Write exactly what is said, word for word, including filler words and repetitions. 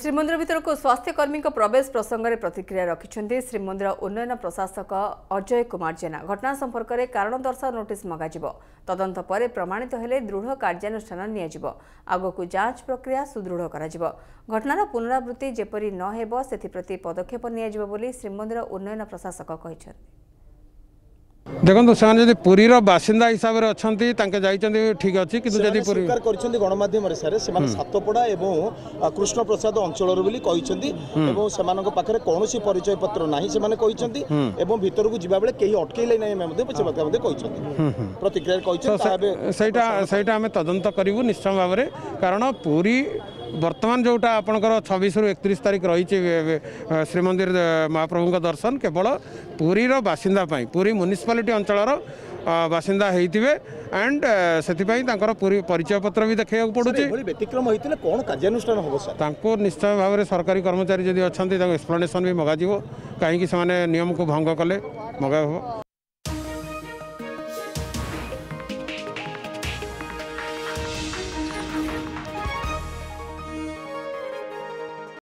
श्रीमंदिर भीतर को स्वास्थ्यकर्मी प्रवेश प्रसंग में प्रतिक्रिया रखिंट श्रीमंदिर उन्नयन प्रशासक अजय कुमार जेना। घटना संपर्क में कारण दर्शाओ नोटिस मगाजिब। तदंत पर प्रमाणित हेले दृढ़ कार्यानुष्ठान नियाजिब। आगकू जांच प्रक्रिया सुदृढ़ कराजिब। घटनार पुनरावृत्ति जेपरी न हेब सेथिप्रति पदक्षेप नियाजिब बोली श्रीमंदिर उन्नयन प्रशासक कहिसेंति। देखो से पुरी बासिंदा हिसाब से अच्छा ठीक अच्छी कि स्वीकार कर गणमाध्यम सातपड़ा और कृष्ण प्रसाद अंचल पाखे कौन परिचय पत्र ना से भीतर को जीवा बेले कहीं अटकैले प्रतिक्रिया आम तदंत करूँ निश्चय भाव में। कारण पुरी बर्तमान जोटा आपंकर छब्बीस रु एकतीस तारीख रही श्रीमंदिर महाप्रभु दर्शन केवल पुरी बासिंदा पुरी म्युनिसिपालिटी अंचल बासिंदा होते एंड से पूरी परिचय पत्र भी देखा पड़ुची। व्यतिक्रम होता कौन कार्यानुष्ठान हम सर निश्चय भाव में सरकारी कर्मचारी जदि अच्छा एक्सप्लेनेशन भी मगाजिब कहीं नियम को भंग कले मगा।